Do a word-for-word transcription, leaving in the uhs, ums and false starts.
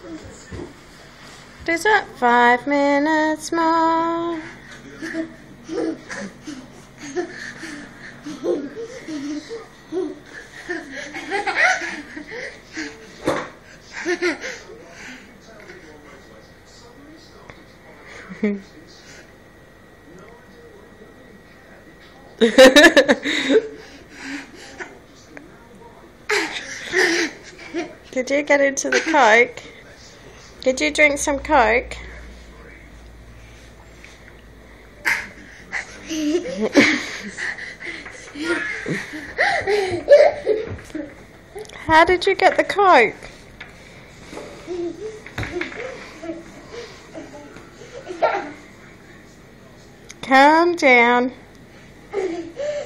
Is it five minutes more? Did you get into the Coke? Did you drink some Coke? How did you get the Coke? Calm down.